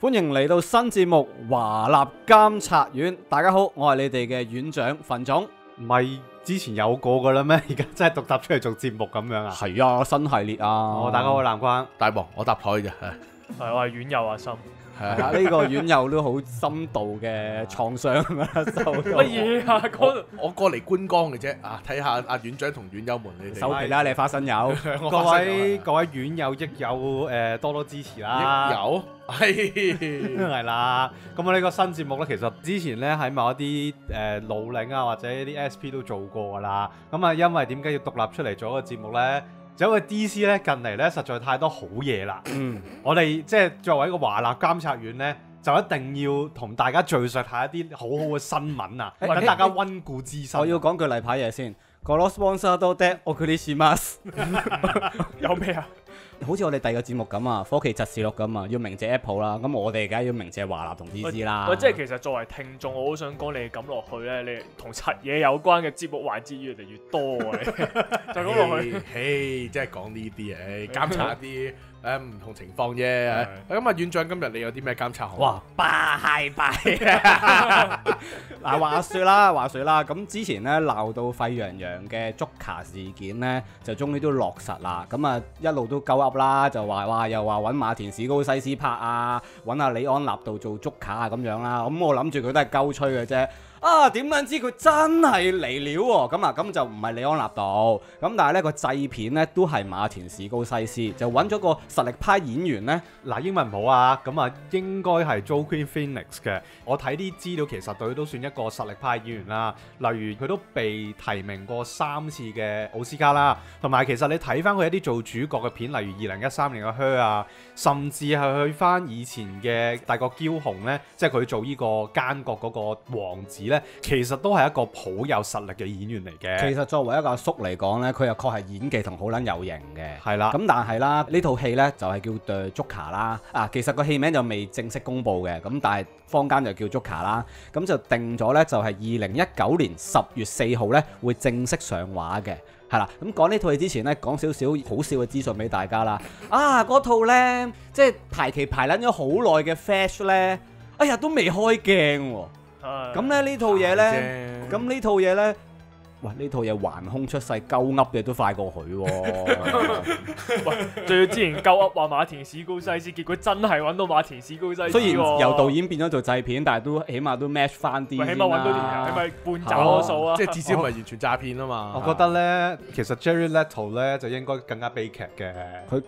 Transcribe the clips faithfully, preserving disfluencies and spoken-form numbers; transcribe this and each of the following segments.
歡迎嚟到新節目華納監察院。大家好，我係你哋嘅院長馮總。 唔係之前有過噶啦咩？而家真係獨立出嚟做節目咁樣啊？ 係啊，新系列啊。 哦，大家好，我係藍框， 大王，我搭台嘅，係係我係院友阿心。 係啊，呢個院友都好深度嘅創傷啦，受乜嘢啊？嗰度我過嚟觀光嘅啫，啊，睇下阿院長同院友們你哋。 手皮啦，你花生友。 各位各位院友益友誒多多支持啦。 有係係啦。咁我呢個新節目咧，其實之前咧喺某一啲誒老領啊或者啲 S P 都做過噶啦。咁啊，因為點解要獨立出嚟做一個節目咧？就因為 D C 咧近嚟咧實在太多好嘢啦，嗯，我哋即係作為一個華納監察院咧，就一定要同大家敘述下一啲好好嘅新聞啊，等大家溫故知新。 我要講句例牌嘢先。Goro sponsor 多啲，我佢啲事乜？ 有咩啊？ 好似我哋第二個節目咁啊，科技疾事錄咁啊，要鳴謝 Apple 啦。咁我哋梗係要鳴謝華納同 D C 啦。 喂，即係其實作為聽眾，我好想講你咁落去咧，你同柒嘢有關嘅節目環節越嚟越多啊！就咁落去， 嘿，即係講呢啲誒，監察啲誒唔同情況啫。咁啊，院長今日你有啲咩監察？ 哇，拜拜啊！嗱，話説啦，話説啦，咁之前咧鬧到沸羊羊嘅 Joker 事件咧，就終於都落實啦。咁啊，一路都鳩噏啦，就話哇，又話揾馬田史高西斯拍啊，揾阿李安納度做 Joker 啊咁樣啦。咁我諗住佢都係鳩吹嘅啫。啊，點撚知佢真係嚟料喎？咁啊，咁就唔係李安納度，咁但係呢個製片呢都係馬田史高西斯，就揾咗個實力派演員呢。 嗱，英文唔好啊，咁啊應該係 Joaquin Phoenix 嘅。我睇啲資料，其實佢都算一個實力派演員啦。例如佢都被提名過三次嘅奧斯卡啦，同埋其實你睇翻佢一啲做主角嘅片，例如二零一三年嘅 Her 啊，甚至係去翻以前嘅大國驕雄呢，即係佢做呢個奸角嗰個王子呢。其實都係一個好有實力嘅演員嚟嘅。 其實作為一個阿叔嚟講呢，佢又確係演技同好撚有型嘅。 係啦。 咁但係啦，呢套戲呢就係叫 The Joker 啦。啊，其實個戲名就未正式公布嘅，咁但係坊間就叫 Joker 啦。咁就定咗呢，就係二零一九年十月四號呢會正式上畫嘅。係啦，咁講呢套戲之前呢，講少少好笑嘅資訊俾大家啦。啊，嗰套呢，即係排期排撚咗好耐嘅 Flash 呢，哎呀都未開鏡喎。咁咧呢套嘢咧，咁呢套嘢咧，哇！呢套嘢橫空出世，鳩噏嘅都快過佢喎。 喂，仲要之前鳩噏話馬田史高西斯，結果真係揾到馬田史高西斯。 雖然由導演變咗做製片，但係都起碼都 match 翻啲。 起碼揾到條人，係咪半找數啊？ 即係至少唔係完全詐騙啊嘛。 我覺得咧，其實 Jared Leto 咧就應該更加悲劇嘅。 佢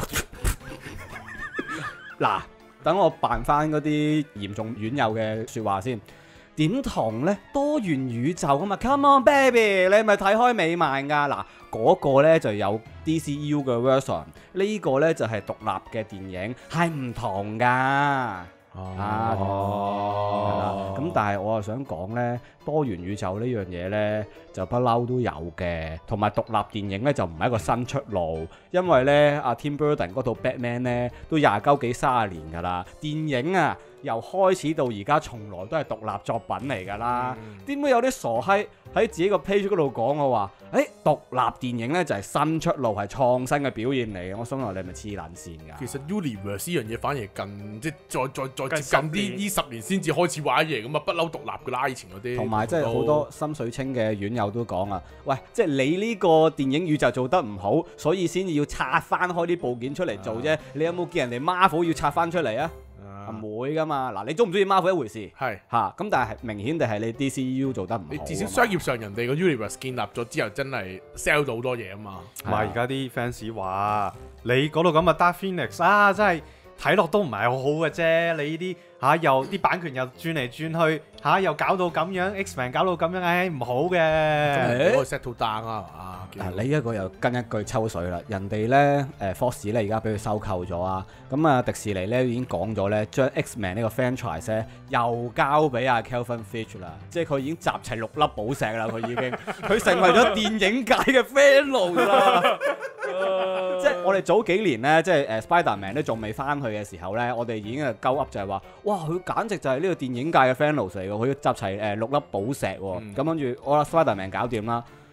嗱，等我扮翻嗰啲嚴重院友嘅説話先。點同呢？多元宇宙啊嘛 ，Come on baby，你係咪睇開美漫㗎？嗱，嗰個呢就有 D C U 嘅 version， 呢個呢就係獨立嘅電影，係唔同㗎。 哦， 啊，咁但係我又想講呢，多元宇宙呢樣嘢呢，就不嬲都有嘅，同埋獨立電影呢，就唔係一個新出路，因為呢，阿 Tim Burton 嗰套 Batman 呢，都廿鳩幾三十年㗎啦，電影啊由開始到而家從來都係獨立作品嚟㗎啦，點解、嗯、有啲傻閪喺自己個 page 嗰度講我話，誒、欸、獨立電影呢，就係新出路，係創新嘅表現嚟嘅，我心諗你係咪黐撚線㗎？ 其實 Universe 呢樣嘢反而近即係再再再接近啲呢十年先至開始玩嘢咁啊，不嬲獨立㗎啦，以前嗰啲。同埋即係好多心水清嘅院友都講啊，喂，即係你呢個電影宇宙做得唔好，所以先至要拆翻開啲部件出嚟做啫。啊、你有冇見人哋 Marvel 要拆翻出嚟啊？唔會噶嘛，嗱，你中唔中意 Marvel 一回事，係嚇咁，但係明顯地係你 D C U 做得唔好。你至少商業上人哋個 Universe 建立咗之後，真係 sell 到好多嘢啊嘛。 唔係而家啲 fans 話你嗰度咁嘅 Dark Phoenix 啊，真係睇落都唔係好好嘅啫。你呢啲嚇又啲版權又轉嚟轉去嚇、啊，又搞到咁樣 X-Men 搞到咁樣，唉唔好嘅。 可以 set 到 down 啊嘛。 嗱，你一個又跟一句抽水啦，人哋咧誒 Fox 咧而家俾佢收購咗啊，咁啊迪士尼咧已經講咗咧，將 X-Men 呢個 franchise 咧又交俾阿 Kevin Feige 啦，即係佢已經集齊六粒寶石啦，佢已經佢成為咗電影界嘅 fan 啦。即係我哋早幾年咧，即係誒 Spider-Man 都仲未翻去嘅時候咧，我哋已經係鳩噏就係話，哇佢簡直就係呢個電影界嘅 fan 嚟㗎，佢要集齊誒六粒寶石喎，咁跟住我話 Spider-Man 搞掂啦。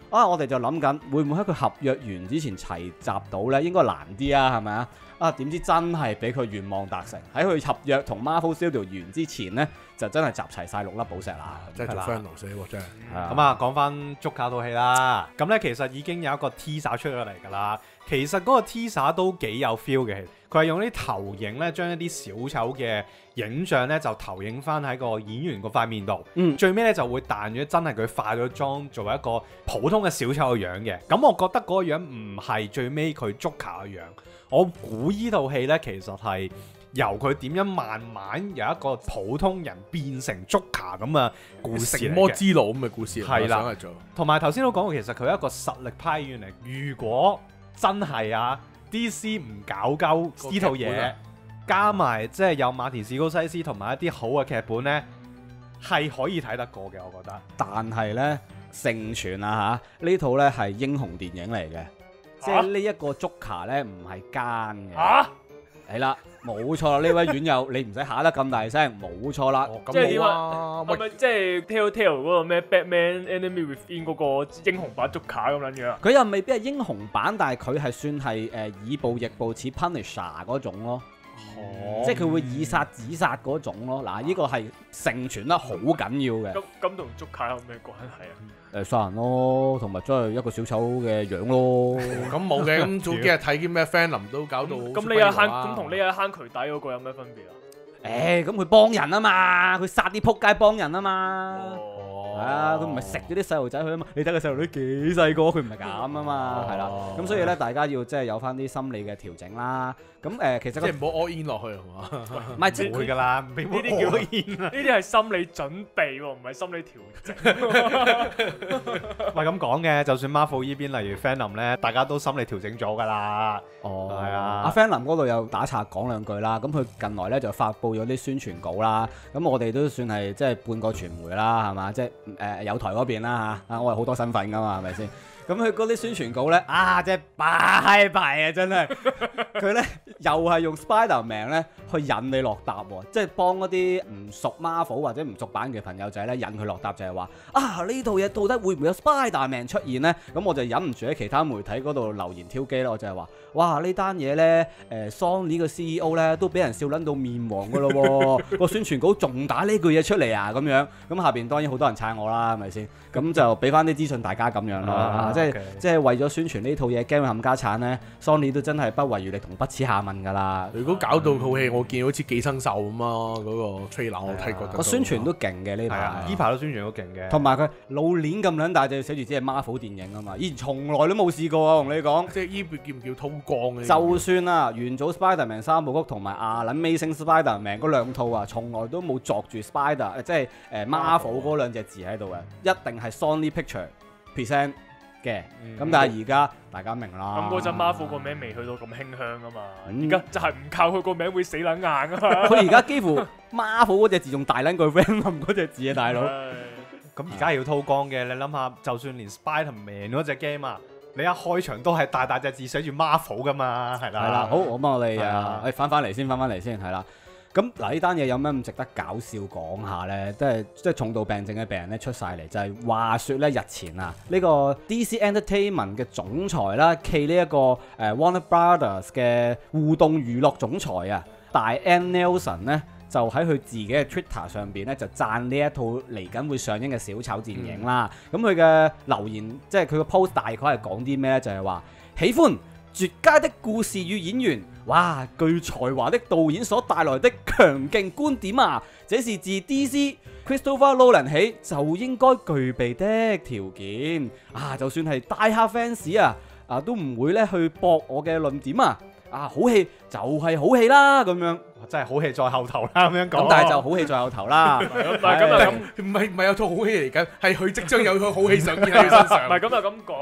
啊，我哋就諗緊會唔會喺佢合約完之前齊集到呢？應該難啲啊，係咪啊？啊點知真係俾佢願望達成，喺佢合約同 Marvel Studio 完之前呢，就真係集齊晒六粒寶石啦！ 真係做 friend 死喎，真係。 咁啊，講翻捉卡套戲啦。咁咧其實已經有一個 teaser 出咗嚟㗎啦。其實嗰個 teaser 都幾有 feel 嘅，佢係用啲投影咧，將一啲小丑嘅影像咧就投影翻喺個演員嗰塊面度。 嗯， 最尾咧就會彈咗真係佢化咗妝做一個普通嘅小丑嘅樣嘅。咁我覺得嗰個樣唔係最尾佢 Joker 嘅樣。我估依套戲咧其實係由佢點樣慢慢由一個普通人變成 Joker 咁嘅故事嚟嘅， 成魔之路咁嘅故事， 係啦。 做同埋頭先都講過，其實佢係一個實力派演員嚟。如果真係啊 D C 唔搞鳩呢套嘢，加埋即係有馬田史高西斯同埋一啲好嘅劇本呢，係可以睇得過嘅，我覺得。 但係呢，盛傳啊嚇，呢套呢係英雄電影嚟嘅，即係呢一個 Joker 呢唔係奸嘅。 嚇係啦，冇錯啦，呢位院友你唔使嚇得咁大聲，冇錯啦。 哦，咁即係點好啊？ 啊！ 係咪即係 Telltale 嗰個咩 Batman Enemy Within 嗰個英雄版 Joker 咁撚樣啊？ 佢又未必係英雄版，但係佢係算係誒、呃、以暴易暴似 Punisher 嗰種咯。 哦即係佢會以殺止殺嗰種咯。嗱，呢個係盛傳得好緊要嘅。 咁咁同 Joker 有咩關係啊？ 誒殺人咯，同埋真係一個小丑嘅樣咯。 咁冇嘅，咁早幾日睇啲咩 Phantom 都搞到咁呢一坑咁同呢一坑渠底嗰個有咩分別啊？ 誒，咁佢幫人啊嘛，佢殺啲撲街幫人啊嘛。 哦係啊，佢唔係食咗啲細路仔去啊嘛，你睇個細路女幾細個，佢唔係咁啊嘛，係啦，咁所以咧，大家要即係有翻啲心理嘅調整啦。咁誒，其實即係唔好 all in 落去係嘛？ 唔係即會㗎啦，呢呢啲叫呢啲係心理準備喎，唔係心理調整。 喂咁講嘅，就算 Marvel 依邊例如 Phantom 咧，大家都心理調整咗㗎啦。 哦， 係啊阿 Fan 林嗰度有打岔講兩句啦。咁佢近來咧就發布咗啲宣傳稿啦。咁我哋都算係即係半個傳媒啦，係嘛？即係誒有台嗰邊啦嚇。啊，我係好多身份㗎嘛，係咪先？咁佢嗰啲宣傳稿咧，啊，即係拜拜啊！真係佢咧又係用 Spider-Man 咧去引你落答喎，即係幫嗰啲唔熟 Marvel 或者唔熟版嘅朋友仔咧引佢落答，就係話啊呢套嘢到底會唔會有 Spider-Man 出現咧？咁我就忍唔住喺其他媒體嗰度留言挑機啦，我就係話哇呢單嘢咧誒 Sony 個 C E O 咧都俾人笑撚到面黃㗎咯喎，個宣傳稿仲打呢句嘢出嚟啊咁樣，咁下邊當然好多人撐我啦，係咪先？咁就俾翻啲資訊大家咁樣咯。啊即係 Okay. 即係為咗宣傳呢套嘢，驚佢冚家產咧 Sony 都真係不遺餘力同不恥下問㗎啦。 如果搞到套戲，我見好似寄生獸咁啊，嗰個 trailer 我睇過。 個宣傳都勁嘅呢係啊， 排， 依排都宣傳都勁嘅。 同埋佢老鏈咁撚大隻，寫住只係 Marvel 電影啊嘛，以前從來都冇試過啊，同你講。 即係依邊叫唔叫韜光嘅？ 就算啊，元祖 Spider-Man 三部曲同埋啊撚 Amazing Spider-Man 嗰兩套啊，從來都冇作住 Spider， 即係誒 Marvel 嗰兩隻字喺度嘅，一定係 Sony Picture present 嘅。咁、 嗯但係而家大家明啦。 咁嗰陣 Marvel 個名未去到咁馨香啊嘛， 嗯而家就係唔靠佢個名會死撚硬啊嘛。 佢而家幾乎 Marvel 嗰隻字仲大撚過 Venom 嗰隻字啊，大佬。 唉咁而家係要韜光嘅，你諗下，就算連 Spider-Man 嗰隻 game 啊，你一開場都係大大隻字寫住 Marvel 噶嘛，係啦。 係啦，好，我幫我哋係啊啊，誒翻翻嚟先，翻翻嚟先，係啦。咁嗱，呢單嘢有咩咁值得搞笑講下咧？即係即係重度病症嘅病人咧出晒嚟，就係、是、話說咧日前啊，呢、這個 D C Entertainment 嘅總裁啦，暨呢一個誒、呃、Warner Brothers 嘅互動娛樂總裁啊，大 N Nelson 咧。就喺佢自己嘅 Twitter 上邊咧，就讚呢一套嚟緊會上映嘅小丑電影啦。咁佢嘅留言，即係佢個 post 大概係講啲咩咧？就係、是、話喜歡絕佳的故事與演員，哇！具才華的導演所帶來的強勁觀點啊，這是自 D C Christopher Nolan 起就應該具備的條件啊！就算係大客 fans 啊，啊都唔會咧去駁我嘅論點啊！啊，好戲就係好戲啦，咁樣。 真係好戲在後頭啦，咁樣講。 咁但係就好戲在後頭啦。 唔係咁啊咁， 唔係唔係有套好戲嚟緊，係佢即將有套好戲上演喺佢身上。 唔係咁啊咁講，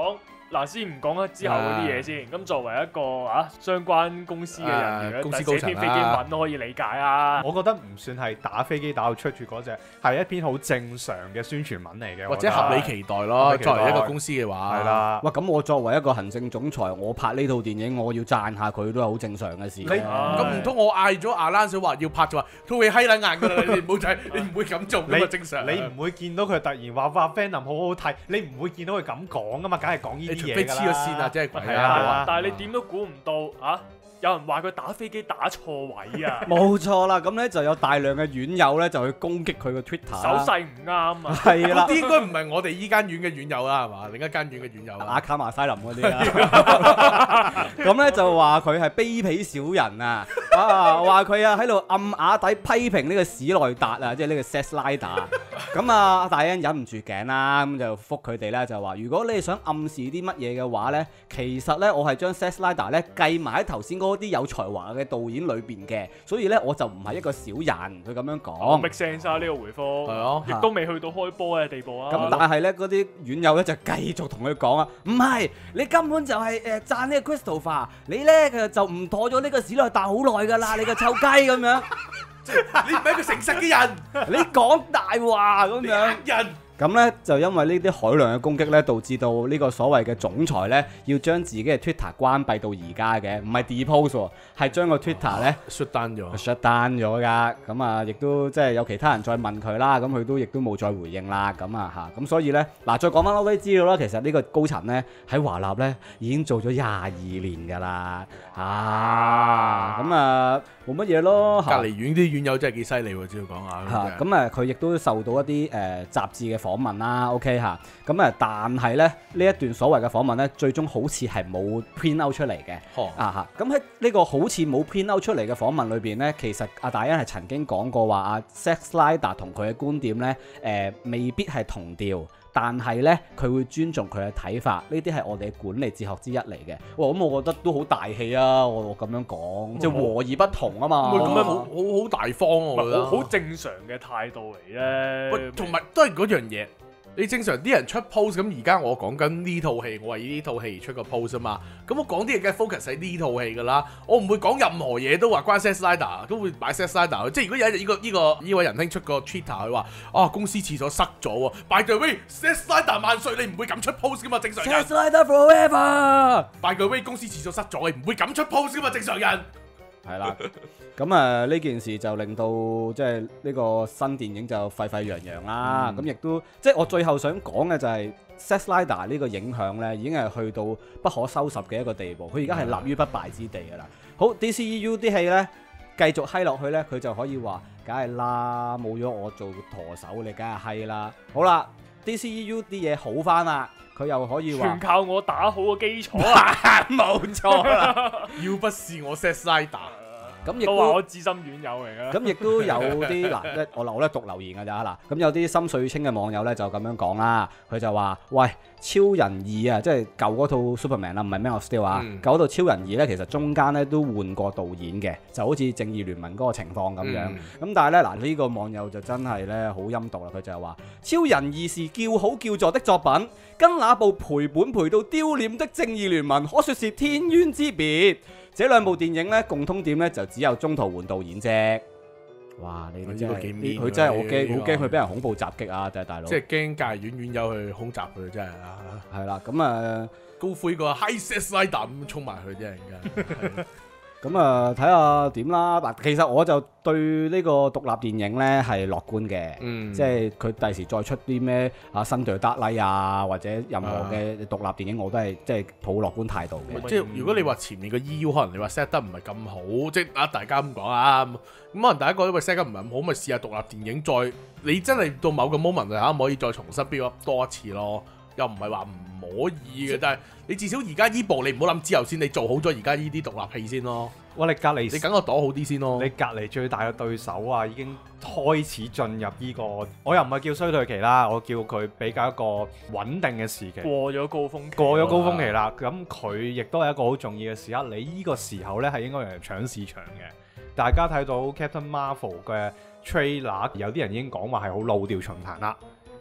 嗱，先唔講啦，之後嗰啲嘢先。咁作為一個啊相關公司嘅人員咧， 公司寫篇飛機文都可以理解啊。 我覺得唔算係打飛機打到出住嗰隻，係一篇好正常嘅宣傳文嚟嘅， 或者合理期待咯。作為一個公司嘅話， 係啦。 哇！咁我作為一個行政總裁，我拍呢套電影，我要讚下佢都係好正常嘅事。 咁唔通我嗌咗阿蘭小話要拍就話套戲閪撚硬㗎啦？你唔好睇，你唔會咁做㗎嘛？正常。 你唔會見到佢突然話話 Venom 好好睇，你唔會見到佢咁講㗎嘛？梗係講呢啲嘢㗎啦。 除非黐咗線啊，真係鬼係啊！ 啊但係你點都估唔到啊！有人話佢打飛機打錯位啊！ 冇錯啦，咁咧就有大量嘅院友咧就去攻擊佢個 Twitter 手勢唔啱啊！ 係啦嗰，啲應該唔係我哋依間院嘅院友啦，係嘛？另一間院嘅院友阿啊。 卡馬西林嗰啲啊，咁咧就話佢係卑鄙小人啊！啊，話佢啊喺度暗啞底批評呢個史內達啊，即係呢個 Zack Snyder。咁啊，阿大恩忍唔住頸啦，咁就覆佢哋咧就話：如果你係想暗示啲乜嘢嘅話咧，其實咧我係將 Zack Snyder 咧計埋喺頭先嗰啲有才華嘅導演裏邊嘅，所以咧我就唔係一個小人。佢咁樣講。 make sense 啊呢個回覆， 係啊亦都未去到開波嘅地步啊。 咁但係咧嗰啲院友咧就繼續同佢講啊，唔係你根本就係誒讚呢個 Christopher，你咧就唔妥咗呢個史內達好耐㗎啦，你個臭雞咁樣， 你唔係一個誠實嘅人， 你講大話咁你樣。 呃人。 咁咧就因為呢啲海量嘅攻擊咧，導致到呢個所謂嘅總裁咧，要將自己嘅 Twitter 關閉到而家嘅，唔係 depost 喎，係將個 Twitter 咧 shut down 咗。 shut down 咗㗎。咁啊，亦都即係有其他人再問佢啦，咁佢都亦都冇再回應啦。咁啊嚇，咁所以咧嗱，再講翻多啲資料啦。其實呢個高層咧喺華納咧已經做咗廿二年㗎啦。啊，咁啊冇乜嘢咯。 隔離院啲院友真係幾犀利喎，只要講下。 嚇咁啊，佢亦都受到一啲誒、呃、雜誌嘅訪問啦，OK 嚇，咁啊，但係咧呢一段所謂嘅訪問咧，最終好似係冇 print out 出嚟嘅， 哦啊嚇，咁喺呢個好似冇 print out 出嚟嘅訪問裏邊咧，其實阿大恩係曾經講過話，阿 Zack Snyder 同佢嘅觀點咧，誒、呃、未必係同調。但係咧，佢會尊重佢嘅睇法，呢啲係我哋嘅管理哲學之一嚟嘅。哇，咁我覺得都好大氣啊！我我咁樣講，即係和而不同啊嘛。 咁樣好好好大方啊！我覺得好好正常嘅態度嚟啫。 喂，同埋都係嗰樣嘢。你正常啲人出 post 咁，而家我講緊呢套戲，我為呢套戲出個 post 啊嘛。咁我講啲嘢梗係 focus 喺呢套戲㗎啦。我唔會講任何嘢都話關 Zack Snyder，都會買 Zack Snyder。即係如果有一日呢個呢個呢位仁兄出個 Twitter，佢話啊公司廁所塞咗喎，by the way，Zack Snyder 萬歲，你唔會咁出 post 㗎嘛？正常人。 Zack Snyder forever。 by the way，公司廁所塞咗，你唔會咁出 post 㗎嘛？正常人。 係啦，咁啊呢件事就令到即係呢個新電影就沸沸揚揚啦。咁亦、嗯、都即係我最後想講嘅就係 Zack Snyder 呢個影響咧，已經係去到不可收拾嘅一個地步。佢而家係立於不敗之地㗎啦。好 D C E U 啲戲咧繼續閪落去咧，佢就可以話梗係啦，冇咗我做舵手，你梗係閪啦。好啦 ，D C E U 啲嘢好翻啦，佢又可以話全靠我打好個基礎啊！ 冇錯啦。 要不是我 Zack Snyder。 咁亦都話我資深院友嚟㗎。 咁亦都有啲嗱，咧我留咧讀留言㗎咋嗱。咁有啲心水清嘅網友咧就咁樣講啦，佢就話：喂，超人二啊，即係舊嗰套 Superman 啦，唔係 Man of Steel 啊，舊嗰套超人二咧，其實中間咧都換過導演嘅，就好似正義聯盟嗰個情況咁樣。咁、嗯、但係咧嗱，呢、呢個網友就真係咧好陰毒啦，佢就係話：超人二是叫好叫座的作品，跟那部陪本陪到丟臉的正義聯盟，可說是天淵之別。這兩部電影咧共通點咧就只有中途換導演啫。哇！你真係佢真係我驚，好驚佢俾人恐怖襲擊啊！真係大佬。 即係驚隔離院院友去空襲佢真係啊！ 係啦，咁啊高灰個 High Zack Snyder咁衝埋去啫，而家。 咁啊，睇下點啦。嗱，其實我就對呢個獨立電影呢係樂觀嘅，嗯、即係佢第時再出啲咩啊新對德拉啊，或者任何嘅獨立電影，我都係即係抱樂觀態度嘅。 即係如果你話前面個 E U 可能你話 set 得唔係咁好，即係啊大家咁講啊，咁可能大家覺得喂 set 得唔係咁好，咪試下獨立電影再你真係到某個 moment 啊，可唔可以再重新 build up 多一次咯？又唔係話唔可以嘅，但係你至少而家依部你唔好諗之後先，你做好咗而家依啲獨立戲先咯。 哇！你隔離你梗個朵好啲先咯。 你隔離最大嘅對手啊，已經開始進入呢個，我又唔係叫衰退期啦，我叫佢比較一個穩定嘅時期。 過咗高峰期。 過咗高峰期啦，咁佢亦都係一個好重要嘅時刻。你呢個時候呢，係應該嚟搶市場嘅。大家睇到 Captain Marvel 嘅 trailer，有啲人已經講話係好老調重彈啦。咁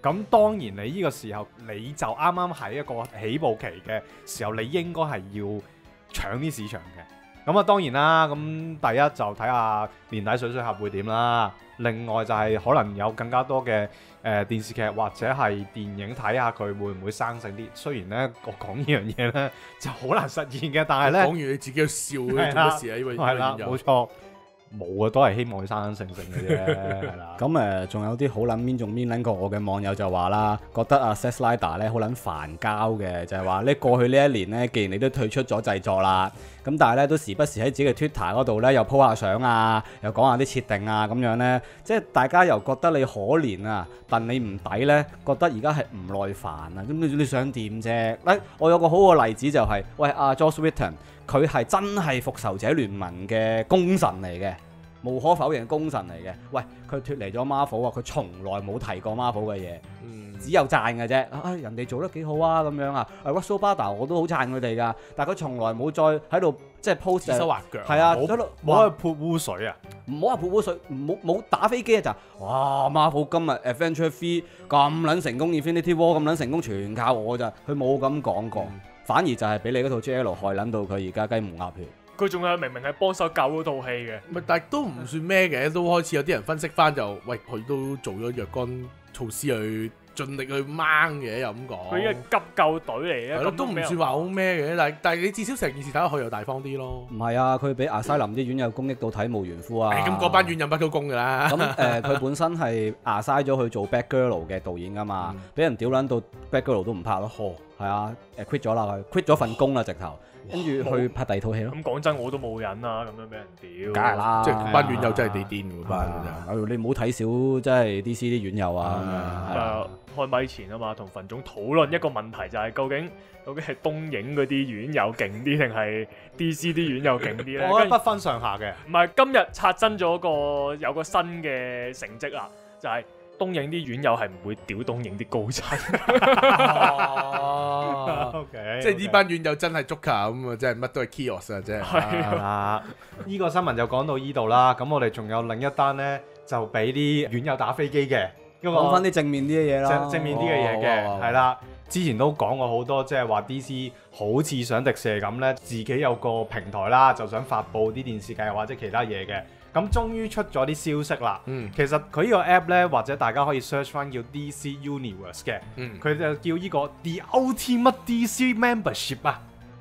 咁當然你呢個時候你就啱啱喺一個起步期嘅時候，你應該係要搶啲市場嘅。咁啊當然啦，咁第一就睇下年底水水俠會點啦。另外就係可能有更加多嘅誒、呃、電視劇或者係電影睇下佢會唔會生性啲。雖然咧我講呢樣嘢咧就好難實現嘅，但係咧講完你自己去笑嘅做乜事啊？呢位係啦， 呢位冇錯。冇啊，都係希望佢生生性性嘅啫，係啦。 咁誒，仲有啲好撚面仲面撚過我嘅網友就話啦，覺得阿 Zack Snyder 咧好撚煩交嘅，就係話咧過去呢一年咧，既然你都退出咗製作啦，咁但係咧都時不時喺自己嘅 Twitter 嗰度咧又 po 下相啊，又講下啲設定啊咁樣咧，即係大家又覺得你可憐啊，但你唔抵咧，覺得而家係唔耐煩啊，咁你你想點啫？咧，我有個好嘅例子就係、是，喂阿 Joss Whedon。佢係真係復仇者聯盟嘅功臣嚟嘅，無可否認功臣嚟嘅。喂，佢脱離咗 Marvel 啊，佢從來冇提過 Marvel 嘅嘢， 嗯只有讚嘅啫。啊，人哋做得幾好啊咁樣啊。Russell Bada 我都好讚佢哋㗎，但係佢從來冇再喺度即係 post 指手畫腳， 係啊， 冇喺度冇去潑污水啊！ 唔好話潑污水，冇冇打飛機啊就，哇 Marvel 今日 Adventure Three 咁撚成功 ，Infinity War 咁撚成功，全靠我咋，佢冇咁講過。 嗯反而就係俾你嗰套 J L 害撚到佢而家雞毛鴨血。 佢仲係明明係幫手救嗰套戲嘅， 咪但係都唔算咩嘅，都開始有啲人分析翻就，喂佢都做咗若干措施去盡力去掹嘅，又咁講。 佢依個急救隊嚟嘅， 係咯，都唔算話好咩嘅，但係但係你至少成件事睇落去又大方啲咯。 唔係啊，佢俾阿西林啲院友攻擊到體無完膚啊！ 咁嗰班院友不都攻㗎啦。 咁誒，佢、呃、本身係阿西咗去做 Batgirl 嘅導演㗎嘛，俾、嗯、人屌撚到 Batgirl 都唔拍咯。呵，係啊，誒 quit 咗啦，佢 quit 咗份工啦，直頭，跟住去拍第二套戲咯。 咁講真，我都冇癮啊，咁樣俾人屌。 梗係啦， 即係班院友真係地癲㗎班啊。你唔好睇少，即係 D C 啲院友啊。 誒，開咪前啊嘛，同馮總討論一個問題，就係究竟究竟係東映嗰啲院友勁啲，定係 D C 啲院友勁啲咧？ 我覺得不分上下嘅。 唔係，今日刷新咗個有個新嘅成績啦，就係、是、東映啲院友係唔會屌東映啲高層。 哦，OK，即係呢班院友真係 Joker 咁啊，真係乜都係 Chaos 啊，真係。 係啦，呢個新聞就講到呢度啦。咁我哋仲有另一單咧，就俾啲院友打飛機嘅。 講翻啲正面啲嘅嘢啦， 正正面啲嘅嘢嘅，係啦。之前都講過好多，即係話 D C 好似想迪士尼咁咧，自己有個平台啦，就想發布啲電視劇或者其他嘢嘅。咁終於出咗啲消息啦。嗯，其實佢呢個 app 咧，或者大家可以 search 翻叫 D C Universe 嘅。嗯，佢就叫呢個 The Ultimate D C Membership 啊。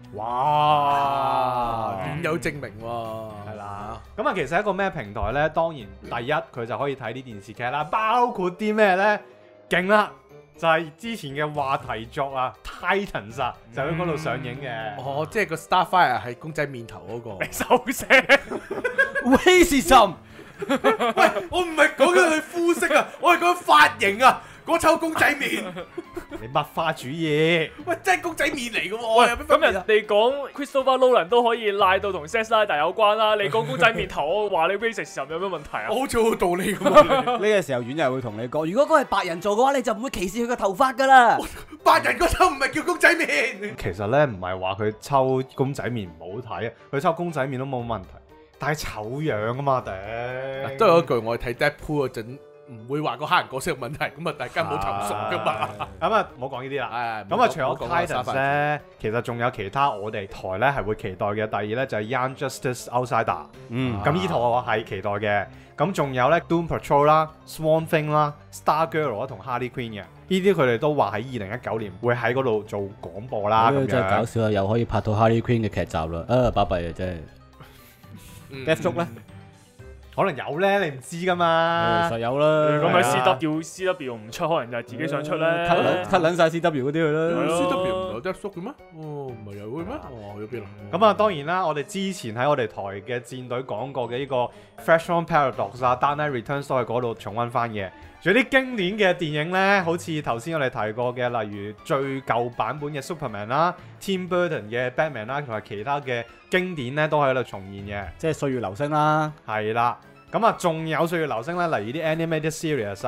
哇！ 院友證明喎， 係啦。咁啊，其實係一個咩平台咧？當然，第一佢就可以睇啲電視劇啦，包括啲咩咧？勁啦！就係之前嘅話題作啊 ，Titans 啊，就喺嗰度上映嘅。 哦，即係個 Starfire 係公仔面頭嗰個。 你收聲 ，racism。 喂，我唔係講緊佢膚色啊，我係講髮型啊，嗰抽公仔面。 你物化主義。 喂，真係公仔面嚟嘅喎。喂， 咁人哋講 Christopher Nolan 都可以賴到同 Zack Snyder 有關啦。你講公仔面頭，我話你 racism 有咩問題啊？ 我好似好道理咁啊！ 呢個時候院友會同你講，如果嗰係白人做嘅話，你就唔會歧視佢嘅頭髮㗎啦。 白人嗰抽唔係叫公仔面。 其實咧唔係話佢抽公仔面唔好睇啊，佢抽公仔面都冇問題，但係醜樣啊嘛頂。 都有一句，我哋睇 Deadpool 嗰陣。唔會話個黑人角色有問題，咁啊大家唔好投訴噶嘛。咁啊唔好講呢啲啦。咁啊除咗 Titans 咧，其實仲有其他我哋台咧係會期待嘅。第二咧就係 Young Justice Outsider。嗯。咁呢套我係期待嘅。咁仲有咧 Doom Patrol 啦、Swamp Thing 啦、Star Girl 啦同 Harley Quinn 嘅。呢啲佢哋都話喺二零一九年會喺嗰度做廣播啦。咁樣真係搞笑啊！又可以拍到 Harley Quinn 嘅劇集啦。啊，巴閉啊真係。Deathstroke 咧？ 可能有咧，你唔知噶嘛。 其實有啦。 咁咪 C W C W 唔出，可能就係自己想出咧。 cut 撚曬 C W 嗰啲去啦。 C W 唔有 Deathstroke 嘅咩？哦，唔係有嘅咩？哦，去咗邊啊？ 咁啊，當然啦，我哋之前喺我哋台嘅戰隊講過嘅呢個 Flashpoint Paradox 啊、Dark Knight Returns 都喺嗰度重溫翻嘅。仲有啲經典嘅電影咧，好似頭先我哋提過嘅，例如最舊版本嘅 Superman 啦、Tim Burton 嘅 Batman 啦，同埋其他嘅經典咧，都喺度重現嘅。 即係歲月流星啦， 係啦。咁啊，仲有歲月流星咧，例如啲 Animated Series 啊，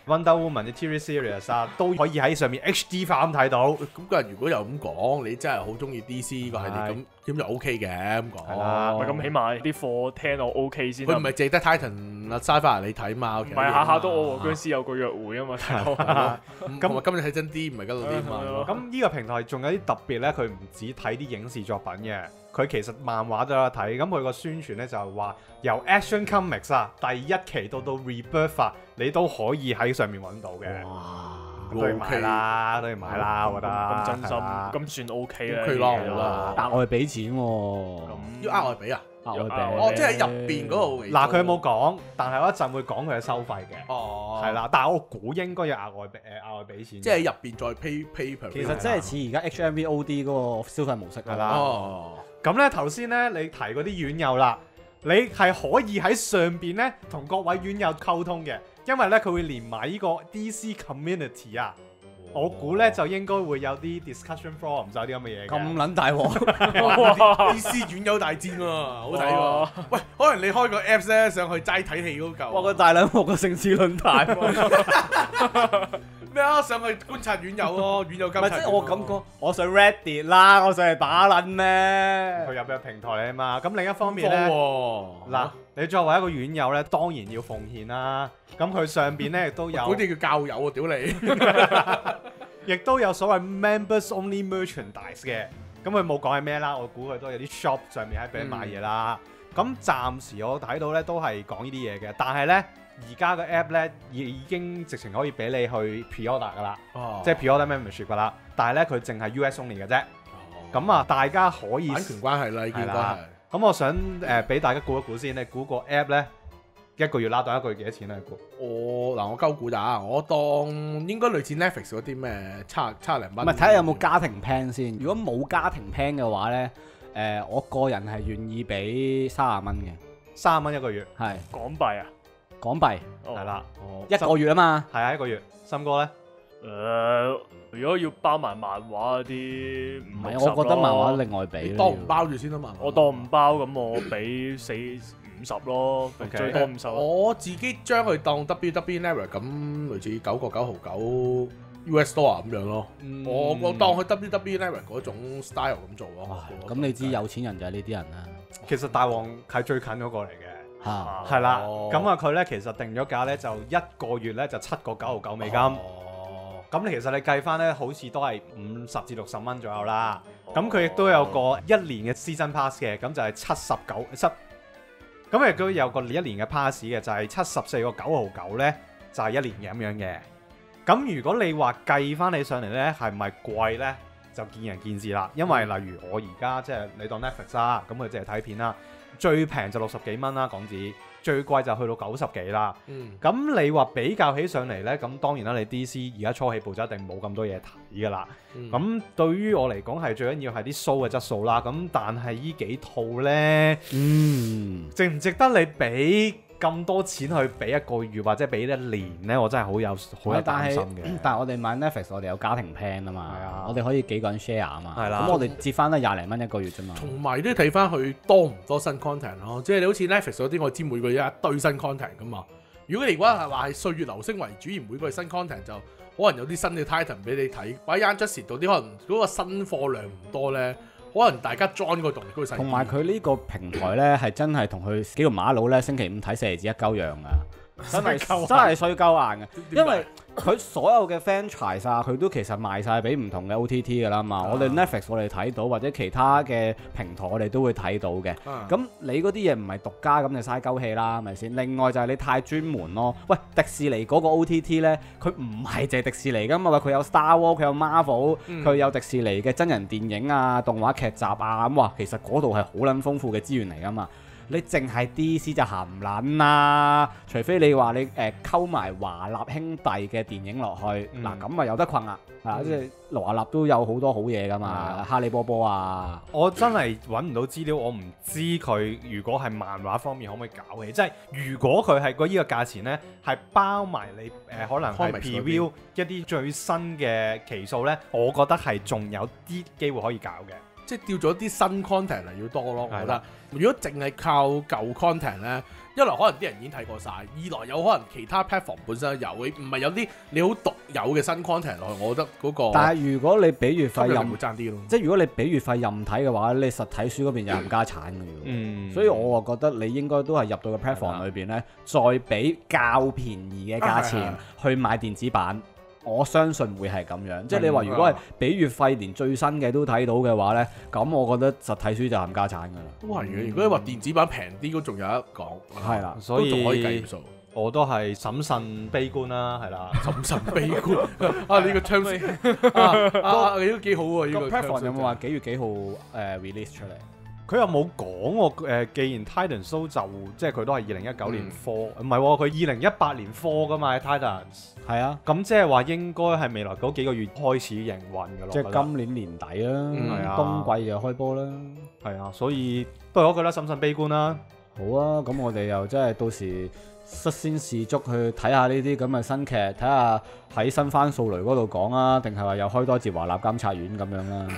Wonder Woman 嘅 T V series 啊，都可以喺上面 H D 化咁睇到。 咁今日如果又咁講，你真係好中意 D C 個系列，咁咁就 O K 嘅咁講。 係啦喂，咁起碼啲貨聽我 O K 先啦。 佢唔係淨係得 Titan 啊 Sci-Fi 你睇嘛， 唔係下下都我和僵屍有個約會啊嘛，大佬。 咁同埋今日睇真啲，唔係嗰度啲嘛。 咁呢個平台仲有啲特別咧，佢唔止睇啲影視作品嘅，佢其實漫畫都有得睇。咁佢個宣傳咧就係話由 Action Comics 啊第一期到到 Rebirth 啊，你都可以喺上面揾到嘅。 哇， 都要買啦，都要買啦，我覺得。 咁真心， 係啦咁算 O K 啦。 OK 啦呢啲我覺得額外俾錢喎， 咁要額外俾啊？ 額外俾。 哦，即係入邊嗰度。 嗱，佢有冇講？但係我一陣會講佢嘅收費嘅。 哦， 係啦，但係我估應該要額外俾誒額外俾錢。 即係入邊再 pay pay per。 其實真係似而家 H M V O D 嗰個消費模式係啦哦， 咁咧頭先咧你提嗰啲院友啦，你係可以喺上邊咧同各位院友溝通嘅，因為咧佢會連埋呢個 D C Community 啊。我估咧就應該會有啲 discussion forum 就有啲咁嘅嘢嘅。 咁撚大鑊， D C 院友大戰喎，好睇喎。喂，可能你開個 Apps 咧上去齋睇戲嗰嚿。 哇！個大撚鑊個城市論壇喎， 咩啊？上去觀察院友咯，院友監察。 唔係即係我感覺，我想 Reddit 啦，我上嚟打撚咩？ 佢入咗平台嚟啊嘛。咁另一方面方咧， 喎嗱，你作為一個院友咧，當然要奉獻啦。咁佢上邊咧亦都有， 嗰啲叫教友啊！屌你！ 亦都有所謂 members only merchandise 嘅。咁佢冇講係咩啦，我估佢都有啲 shop 上面喺俾你買嘢啦。咁暫時我睇到咧都係講呢啲嘢嘅，但係咧而家個 app 咧已已經直情可以俾你去 pre-order 噶啦， 哦即係 pre-order membership 噶啦。但係咧佢淨係 U S only 嘅啫。咁啊，大家可以版權關係啦，已經都係係啦。咁我想誒俾大家估一估先，你估個 app 咧一個月拉當一個月幾多錢咧？你估？ 我嗱我鳩估咋，我當應該類似 Netflix 嗰啲咩差差零蚊。 唔係睇下有冇家庭 plan 先。如果冇家庭 plan 嘅話咧，誒我個人係願意俾三十蚊嘅， 三十蚊一個月， 係港幣啊， 港幣哦係啦， 哦一個月啊嘛。 係啊一個月。森哥咧？ 誒，如果要包埋漫畫嗰啲， 唔係，我覺得漫畫另外俾啦。 當唔包住先啊嘛。 我當唔包咁，我俾四五十咯， OK 最多五十。 我自己將佢當 W W Network 咁，類似九個九毫九 U S Store 咁樣咯。 嗯我我當佢 W W Network 嗰種 style 咁做咯哇。咁你知有錢人就係呢啲人啦。 其實大王係最近嗰個嚟嘅。 嚇， 係啦， 哦咁啊佢咧其實定咗價咧就一個月咧就七個九毫九美金，咁、 哦其實你計翻咧好似都係五十至六十蚊左右啦。咁佢亦都有個一年嘅 season pass 嘅，咁就係七十九七，咁亦都有個一年嘅 pass 嘅，就係七十四個九毫九咧，就係、一年嘅咁樣嘅。咁如果你話計翻你上嚟咧，係咪貴咧？就見仁見智啦。因為例如我而家即係你當 Netflix 啦，咁佢淨係睇片啦，最平就六十幾蚊啦港紙，最貴就去到九十幾啦。 嗯， 咁你話比較起上嚟呢，咁當然啦，你 D C 而家初起步就一定冇咁多嘢睇噶啦。 嗯咁、對於我嚟講係最緊要係啲 show 嘅質素啦。咁但係呢幾套呢， 嗯， 值唔值得你俾咁多錢去俾一個月或者俾一年呢？我真係好有好有擔但係心嘅。 但係我哋買 Netflix，我哋有家庭 plan 啊嘛， 係啊我哋可以幾個人 share 啊嘛， 係啦咁我哋折翻得廿零蚊一個月啫嘛。 同埋都要睇翻佢多唔多新 content 咯，即係你好似 Netflix 嗰啲，我知每個月有一堆新 content 噶嘛。如果你如果係話係歲月流星為主，而每個月新 content 就可能有啲新嘅 title 俾你睇，或者 Unjust 到啲可能嗰個新貨量唔多咧，可能大家 join 個動力都會細啲。 同埋佢呢個平台咧係真係同佢幾條馬佬咧星期五睇四爺子一鳩樣噶，真係衰鳩硬真係衰鳩硬嘅， 點解因為佢所有嘅 franchise 啊，佢都其實賣晒俾唔同嘅 O T T 噶啦嘛。 啊我哋 Netflix 我哋睇到，或者其他嘅平台我哋都會睇到嘅。 啊咁你嗰啲嘢唔係獨家，咁就嘥鳩氣啦，係咪先？另外就係你太專門咯。喂，迪士尼嗰個 O T T 呢，佢唔係淨係迪士尼噶嘛，佢有 Star Wars，佢有 Marvel，佢、 嗯有迪士尼嘅真人電影啊、動畫劇集啊，咁哇，其實嗰度係好撚豐富嘅資源嚟噶嘛。你淨係 D C 就含撚啦，除非你話你誒溝埋華納兄弟嘅電影落去， 嗯嗱咁啊有得困啦，啊嗯即係華納都有好多好嘢噶嘛， 嗯哈利波波啊， 我真係揾唔到資料，我唔知佢如果係漫畫方面可唔可以搞起，即係如果佢係個依個價錢呢，係包埋你誒、呃、可能係 Comics 嗰 preview 一啲最新嘅期數呢，我覺得係仲有啲機會可以搞嘅。 即係調咗啲新 content 嚟要多咯，我覺得係啦。 如果淨係靠舊 content 咧， 一來可能啲人已經睇過晒，二來有可能其他 platform 本身都有，你唔係有啲你好獨有嘅新 content 落去，我覺得嗰個但係如果你俾月費吸引力任會爭啲咯。 即係如果你俾月費任睇嘅話，你實體書嗰邊有唔加產嘅喎。 嗯所以我啊覺得你應該都係入到個 platform 裏邊咧，再俾較便宜嘅價錢去買電子版。我相信會係咁樣，即係你話如果係俾月費連最新嘅都睇到嘅話呢，咁我覺得實體書就冚家產㗎啦。 都係嘅，如果你話電子版平啲，都仲有得講。 係啦， 所以都仲可以計數。 我都係審慎悲觀啦，係啦。 審慎悲觀啊！呢個 terms 啊啊，你都幾好喎！呢個 platform 有冇話幾月幾號誒 release 出嚟？ 佢又冇講喎，誒，既然 Titans 都就即係佢都係二零一九年科，唔係喎，佢二零一八年科㗎嘛 Titans。 係啊， 咁即係話應該係未來嗰幾個月開始營運㗎咯。 即係今年年底啦， 係啊冬季就開波啦。 係啊，所以都係嗰句啦，審慎悲觀啦。 好啊，咁我哋又真係到時率先試足去睇下呢啲咁嘅新劇，睇下喺新番掃雷嗰度講啊，定係話又開多節華納監察院咁樣啦。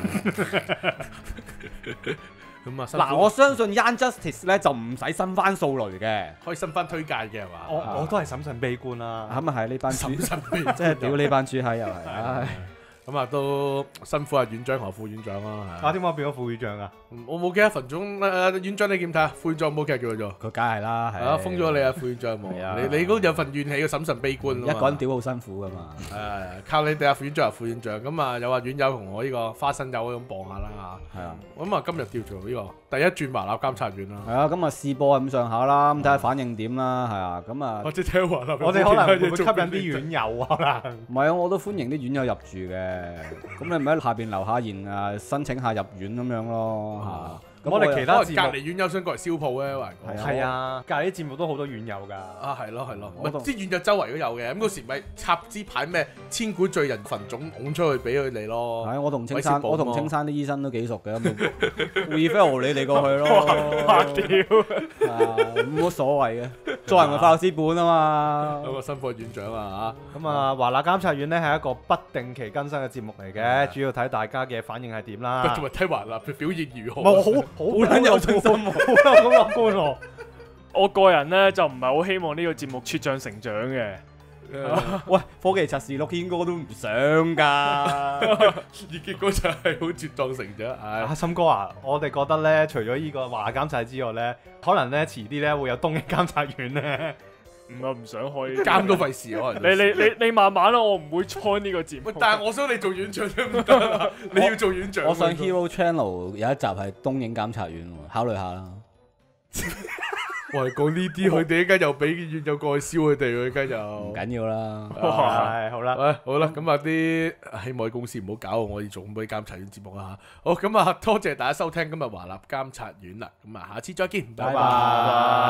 咁啊， 嗱，我相信 Young Justice 咧就唔使新番掃雷嘅， 可以新番推介嘅係嘛？ 我我都係審慎悲觀啦。 咁啊係呢班豬， 審慎悲即係屌呢班豬閪又係，唉， 咁啊都辛苦啊院長同副院長啦。 啊，點解變咗副院長啊？ 我冇記得份中誒院長你點睇啊？副院長冇劇叫佢做。 佢梗係啦，係啊，封咗你啊，副院長冇。 係啊你你嗰有份怨氣嘅審慎悲觀啊嘛一個人屌好辛苦噶嘛。 誒，靠你哋啊，副院長啊，副院長。咁啊，有啊院友同我呢個花生友咁傍下啦嚇。 係啊， 咁啊，今日叫做呢個第一轉華納監察院啦。 係啊，咁啊試播咁上下啦，咁睇下反應點啦，係啊，咁啊， 或者聽華納， 我哋可能會吸引啲院友啊，可能。 唔係啊，我都歡迎啲院友入住嘅，咁你咪喺下邊留下言啊，申請下入院咁樣咯嚇。 咁我哋其他可能節目隔離院友想過嚟燒鋪咧，還講。 係啊，隔離啲節目都好多院友㗎。 啊，係咯係咯， 我同啲院友周圍都有嘅，咁嗰時咪插支牌咩千古罪人墳冢拱出去俾佢哋咯。 係，我同青山， 韋斯堡我同青山啲醫生都幾熟嘅，咁 refer 你哋過去咯。 哇屌！ 啊，冇乜所謂嘅，做人咪法律資本啊嘛。 咁啊，辛苦院長啊咁啊，華納監察院咧係一個不定期更新嘅節目嚟嘅，主要睇大家嘅反應係點嚇， 啦。 仲咪睇華納佢表現如何？ 唔係我好好好撚有信心喎， 好有咁樂觀喎。 我個人咧就唔係好希望呢個節目茁壯成長嘅。 喂，科技測試錄軒哥都唔想㗎。 而結果就係好絕狀成咗。唉阿，森哥啊，我哋覺得咧，除咗呢個華納監察之外咧，可能咧遲啲咧會有東映監察院咧。 唔係唔想開監都費事可能。 你你你你慢慢啦，我唔會 join 呢個節目喂，。但係我想你做院長都唔得啦，你要做院長。 我上 Hero Channel 有一集係東映監察院喎，考慮下啦。 喂，講呢啲，佢哋一間又俾院友過去燒佢哋喎，一間唔又。 緊要啦。 係好啦。 喂，好啦，咁啊啲希望啲公司唔好搞我哋做咁多啲監察院節目啦嚇。好，咁啊多謝大家收聽今日華納監察院啦，咁啊下次再見，拜拜拜。 拜。